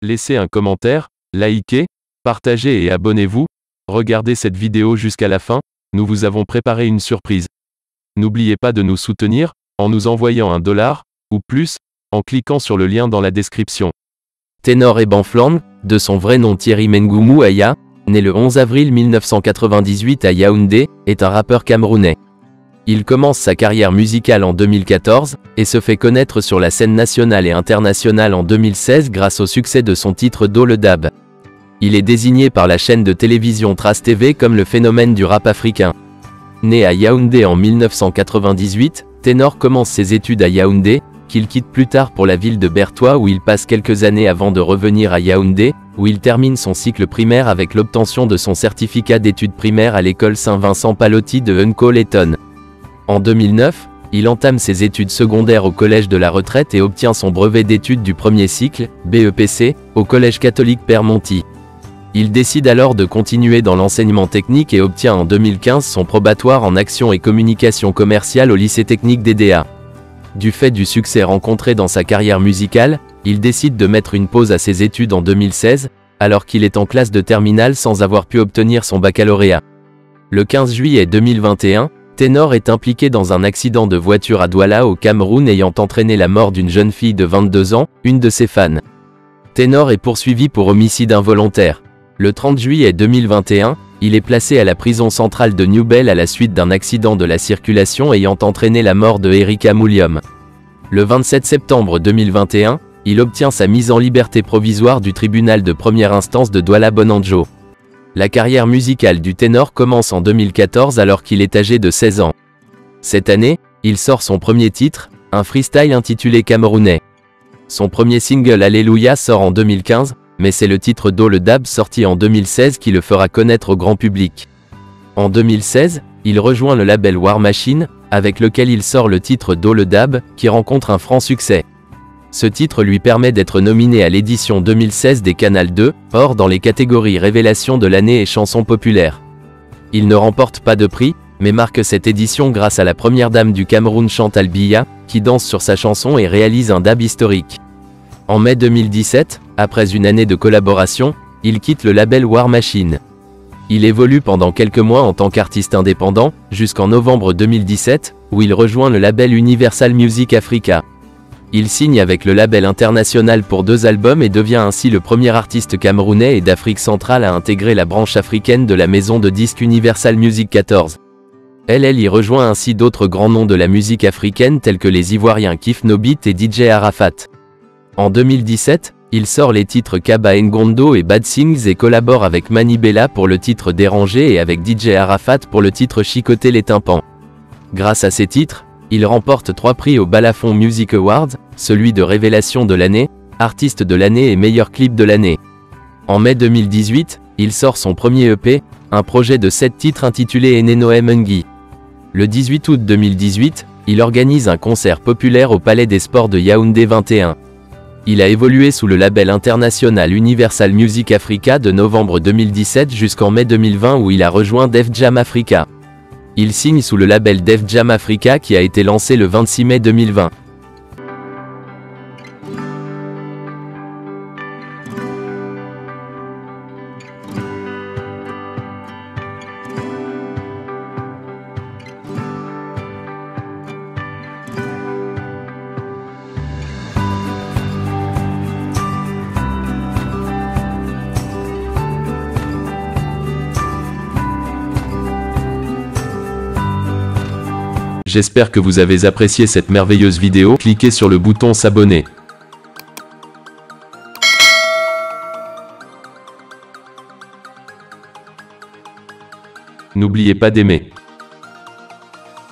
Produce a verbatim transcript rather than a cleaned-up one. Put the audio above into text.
Laissez un commentaire, likez, partagez et abonnez-vous. Regardez cette vidéo jusqu'à la fin, nous vous avons préparé une surprise. N'oubliez pas de nous soutenir, en nous envoyant un dollar, ou plus, en cliquant sur le lien dans la description. Ténor Eban Flang, de son vrai nom Thierry Mengoumou Aya, né le onze avril mille neuf cent quatre-vingt-dix-huit à Yaoundé, est un rappeur camerounais. Il commence sa carrière musicale en deux mille quatorze, et se fait connaître sur la scène nationale et internationale en deux mille seize grâce au succès de son titre Do le Dab. Il est désigné par la chaîne de télévision Trace T V comme le phénomène du rap africain. Né à Yaoundé en mille neuf cent quatre-vingt-dix-huit, Ténor commence ses études à Yaoundé, qu'il quitte plus tard pour la ville de Bertoua où il passe quelques années avant de revenir à Yaoundé, où il termine son cycle primaire avec l'obtention de son certificat d'études primaires à l'école Saint-Vincent Pallotti de Unco-Letton. En deux mille neuf, il entame ses études secondaires au Collège de la Retraite et obtient son brevet d'études du premier cycle, B E P C, au Collège catholique Père Monti. Il décide alors de continuer dans l'enseignement technique et obtient en deux mille quinze son probatoire en action et communication commerciale au lycée technique d'E D A. Du fait du succès rencontré dans sa carrière musicale, il décide de mettre une pause à ses études en deux mille seize, alors qu'il est en classe de terminale sans avoir pu obtenir son baccalauréat. Le quinze juillet deux mille vingt et un, Ténor est impliqué dans un accident de voiture à Douala au Cameroun ayant entraîné la mort d'une jeune fille de vingt-deux ans, une de ses fans. Ténor est poursuivi pour homicide involontaire. Le trente juillet deux mille vingt et un, il est placé à la prison centrale de Newbell à la suite d'un accident de la circulation ayant entraîné la mort de Erika Moulium. Le vingt-sept septembre deux mille vingt et un, il obtient sa mise en liberté provisoire du tribunal de première instance de Douala-Bonanjo. La carrière musicale du ténor commence en deux mille quatorze alors qu'il est âgé de seize ans. Cette année, il sort son premier titre, un freestyle intitulé Camerounais. Son premier single Alléluia sort en deux mille quinze, mais c'est le titre Do le Dab sorti en deux mille seize qui le fera connaître au grand public. En deux mille seize, il rejoint le label War Machine, avec lequel il sort le titre Do le Dab, qui rencontre un franc succès. Ce titre lui permet d'être nominé à l'édition deux mille seize des Canal deux, or dans les catégories Révélation de l'année et Chansons populaires. Il ne remporte pas de prix, mais marque cette édition grâce à la première dame du Cameroun Chantal Biya, qui danse sur sa chanson et réalise un dab historique. En mai deux mille dix-sept, après une année de collaboration, il quitte le label War Machine. Il évolue pendant quelques mois en tant qu'artiste indépendant, jusqu'en novembre deux mille dix-sept, où il rejoint le label Universal Music Africa. Il signe avec le label international pour deux albums et devient ainsi le premier artiste camerounais et d'Afrique centrale à intégrer la branche africaine de la maison de disques Universal Music quatorze. Elle elle y rejoint ainsi d'autres grands noms de la musique africaine tels que les Ivoiriens Kif Nobit et D J Arafat. En deux mille dix-sept, il sort les titres Kaba Ngondo et Bad Things et collabore avec Mani Bella pour le titre Dérangé et avec D J Arafat pour le titre Chicoter les tympans. Grâce à ces titres, il remporte trois prix au Balafon Music Awards, celui de Révélation de l'année, Artiste de l'année et Meilleur clip de l'année. En mai deux mille dix-huit, il sort son premier E P, un projet de sept titres intitulé Enenoe Mungi. Le dix-huit août deux mille dix-huit, il organise un concert populaire au Palais des Sports de Yaoundé vingt et un. Il a évolué sous le label international Universal Music Africa de novembre deux mille dix-sept jusqu'en mai deux mille vingt où il a rejoint Def Jam Africa. Il signe sous le label Def Jam Africa qui a été lancé le vingt-six mai deux mille vingt. J'espère que vous avez apprécié cette merveilleuse vidéo. Cliquez sur le bouton s'abonner. N'oubliez pas d'aimer.